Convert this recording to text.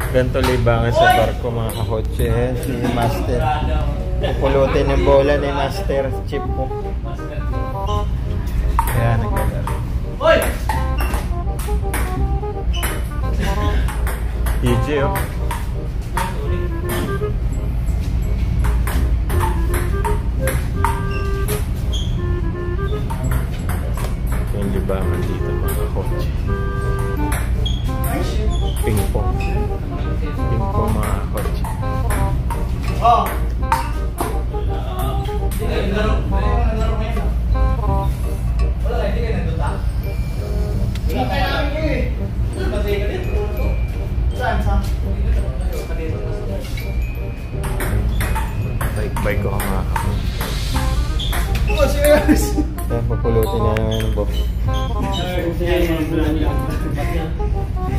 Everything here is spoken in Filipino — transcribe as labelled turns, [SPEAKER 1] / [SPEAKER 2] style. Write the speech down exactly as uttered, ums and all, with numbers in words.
[SPEAKER 1] Ganito libangan sa barko mga kakotse. Ayan si Master. Pupulutin yung bola ni Master Chip po. Ayan, naglalaro. P J oh. Yung libangan dito mga kakotse. Ping-pong. Ping-pong mga kakotse. Oh! Bike-bike ko mga kakotse. Oh, serious? Ayan, papulutin na naman ng box.